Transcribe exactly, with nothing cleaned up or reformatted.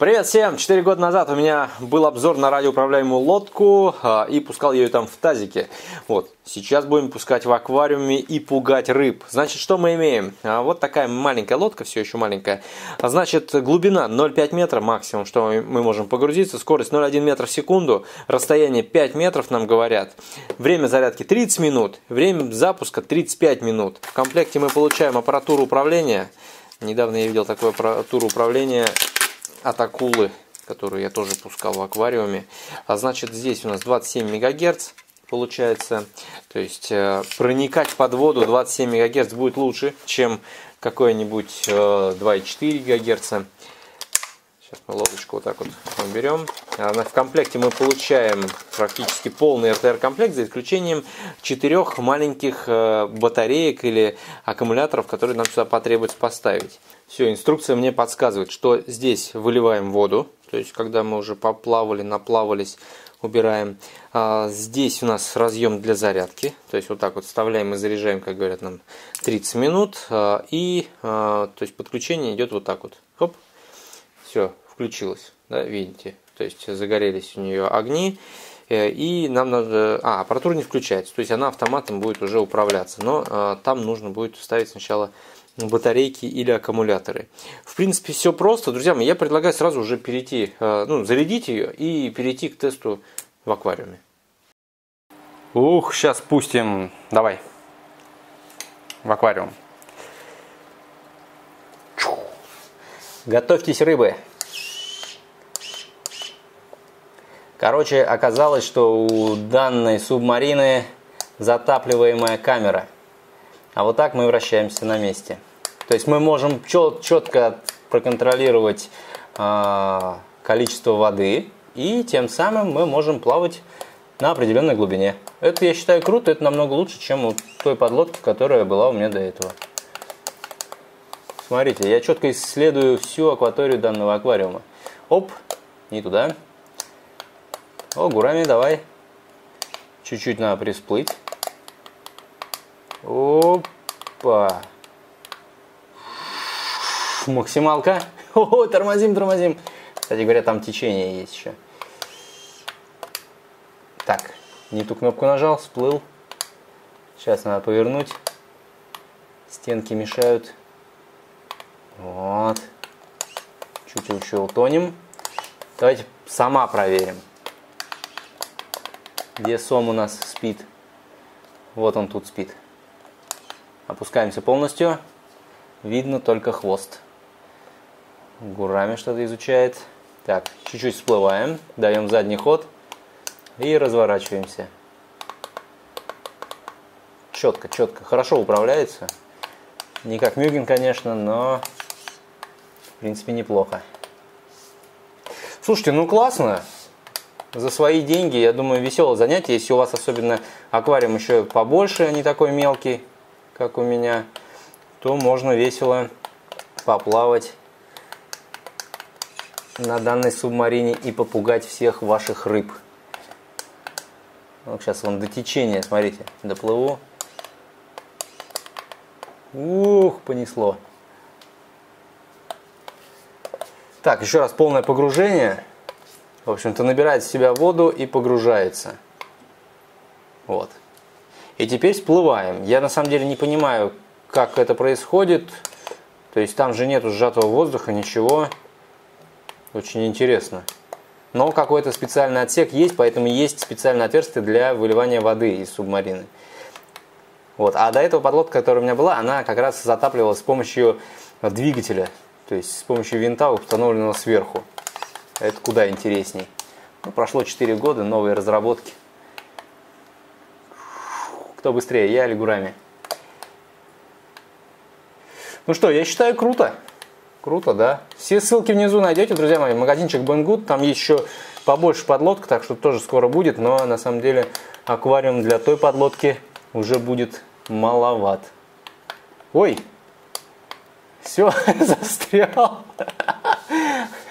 Привет всем! Четыре года назад у меня был обзор на радиоуправляемую лодку, и пускал я ее там в тазике. Вот. Сейчас будем пускать в аквариуме и пугать рыб. Значит, что мы имеем? Вот такая маленькая лодка, все еще маленькая. Значит, глубина ноль целых пять метра максимум, что мы можем погрузиться. Скорость ноль целых одна метра в секунду. Расстояние пять метров нам говорят. Время зарядки тридцать минут. Время запуска тридцать пять минут. В комплекте мы получаем аппаратуру управления. Недавно я видел такую аппаратуру управления от акулы, которую я тоже пускал в аквариуме. А значит, здесь у нас двадцать семь мегагерц получается. То есть э, проникать под воду двадцать семь мегагерц будет лучше, чем какой-нибудь э, два и четыре гигагерца. Сейчас мы лодочку вот так вот берем. В комплекте мы получаем практически полный эр тэ эр-комплект, за исключением четырех маленьких батареек или аккумуляторов, которые нам сюда потребуется поставить. Все, инструкция мне подсказывает, что здесь выливаем воду, то есть когда мы уже поплавали, наплавались, убираем. Здесь у нас разъем для зарядки, то есть вот так вот вставляем и заряжаем, как говорят нам, тридцать минут. И то есть подключение идет вот так вот. Хоп. Все, включилось, да, видите, то есть загорелись у нее огни, и нам надо, а, аппаратура не включается, то есть она автоматом будет уже управляться, но а, там нужно будет ставить сначала батарейки или аккумуляторы. В принципе, все просто, друзья мои, я предлагаю сразу уже перейти, а, ну, зарядить ее и перейти к тесту в аквариуме. Ух, сейчас пустим, давай, в аквариум. Готовьтесь, рыбы. Короче, оказалось, что у данной субмарины затапливаемая камера. А вот так мы вращаемся на месте. То есть мы можем чет четко проконтролировать э, количество воды. И тем самым мы можем плавать на определенной глубине. Это, я считаю, круто. Это намного лучше, чем у той подлодки, которая была у меня до этого. Смотрите, я четко исследую всю акваторию данного аквариума. Оп, не туда. О, гурами, давай. Чуть-чуть надо присплыть. Опа. Максималка. О, тормозим, тормозим. Кстати говоря, там течение есть еще. Так, не ту кнопку нажал, всплыл. Сейчас надо повернуть. Стенки мешают. Вот. Чуть-чуть еще утонем. Давайте сама проверим. Где сом у нас спит? Вот он тут спит. Опускаемся полностью. Видно только хвост. Гурами что-то изучает. Так, чуть-чуть всплываем. Даем задний ход. И разворачиваемся. Четко, четко. Хорошо управляется. Не как Мюгин, конечно, но в принципе неплохо. Слушайте, ну классно. За свои деньги, я думаю, веселое занятие. Если у вас особенно аквариум еще побольше, не такой мелкий, как у меня, то можно весело поплавать на данной субмарине и попугать всех ваших рыб. Вот сейчас вон до течения, смотрите, доплыву. Ух, понесло. Так, еще раз полное погружение. В общем-то, набирает в себя воду и погружается. Вот. И теперь всплываем. Я на самом деле не понимаю, как это происходит. То есть там же нету сжатого воздуха, ничего. Очень интересно. Но какой-то специальный отсек есть, поэтому есть специальное отверстие для выливания воды из субмарины. Вот. А до этого подлодка, которая у меня была, она как раз затапливалась с помощью двигателя. То есть с помощью винта, установленного сверху. Это куда интересней. Ну, прошло четыре года, новые разработки. Кто быстрее, я или гурами? Ну что, я считаю, круто. Круто, да. Все ссылки внизу найдете, друзья мои. Магазинчик Banggood. Там есть еще побольше подлодок, так что тоже скоро будет. Но на самом деле аквариум для той подлодки уже будет маловат. Ой! Все, застрял.